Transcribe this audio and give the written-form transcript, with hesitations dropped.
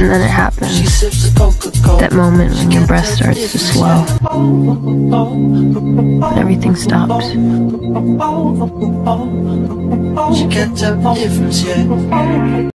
And then it happens. That moment when your breath starts to slow. And everything stops. She can't tell the difference yet.